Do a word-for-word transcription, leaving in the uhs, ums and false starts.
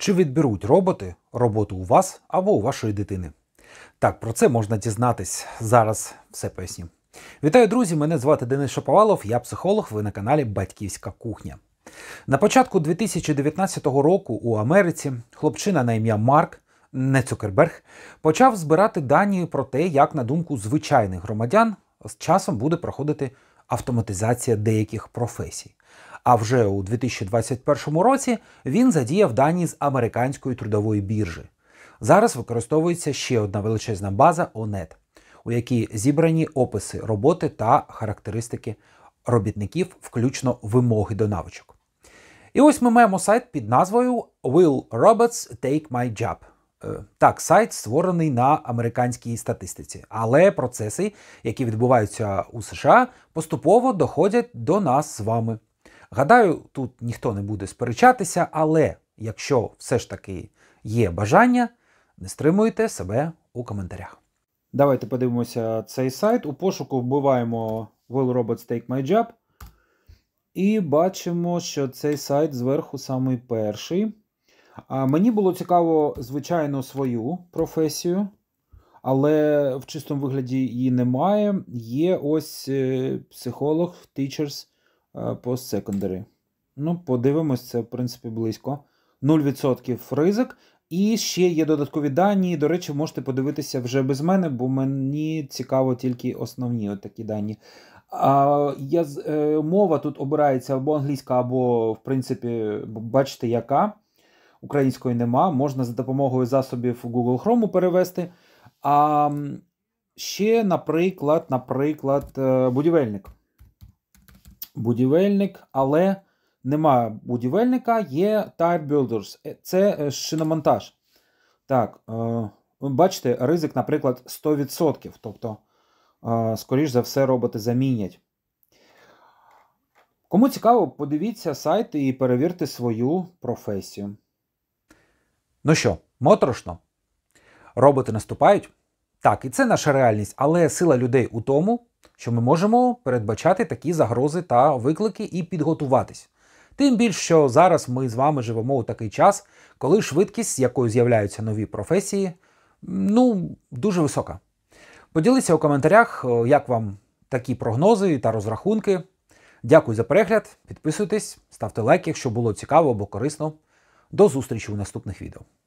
Чи відберуть роботи роботу у вас або у вашої дитини? Так, про це можна дізнатись. Зараз все поясню. Вітаю, друзі! Мене звати Денис Шаповалов, я психолог, ви на каналі Батьківська кухня. На початку дві тисячі дев'ятнадцятого року у Америці хлопчина на ім'я Марк, не Цукерберг, почав збирати дані про те, як, на думку звичайних громадян, з часом буде проходити автоматизація деяких професій. А вже у дві тисячі двадцять першому році він задіяв дані з американської трудової біржі. Зараз використовується ще одна величезна база о нет, у якій зібрані описи роботи та характеристики робітників, включно вимоги до навичок. І ось ми маємо сайт під назвою Will Robots Take My Job? Так, сайт створений на американській статистиці, але процеси, які відбуваються у США, поступово доходять до нас з вами. Гадаю, тут ніхто не буде сперечатися, але якщо все ж таки є бажання, не стримуйте себе у коментарях. Давайте подивимося цей сайт. У пошуку вбиваємо Will Robots Take My Job. І бачимо, що цей сайт зверху самий перший. А мені було цікаво, звичайно, свою професію, але в чистому вигляді її немає. Є ось психолог, teachers post-secondary. Ну, подивимось, це, в принципі, близько. нуль відсотків ризик. І ще є додаткові дані. До речі, можете подивитися вже без мене, бо мені цікаво тільки основні от такі дані. А, я, е, мова тут обирається або англійська, або, в принципі, бачите, яка. Української нема. Можна за допомогою засобів Google Chrome перевести. А ще, наприклад, наприклад, будівельник. Будівельник, але нема будівельника, є tire builders. Це шиномонтаж. Так, бачите, ризик, наприклад, сто відсотків. Тобто, скоріш за все, роботи замінять. Кому цікаво, подивіться сайт і перевірте свою професію. Ну що, моторошно? Роботи наступають? Так, і це наша реальність, але сила людей у тому, що ми можемо передбачати такі загрози та виклики і підготуватись. Тим більше, що зараз ми з вами живемо у такий час, коли швидкість, з якою з'являються нові професії, ну, дуже висока. Поділіться у коментарях, як вам такі прогнози та розрахунки. Дякую за перегляд, підписуйтесь, ставте лайк, якщо було цікаво або корисно. До зустрічі у наступних відео.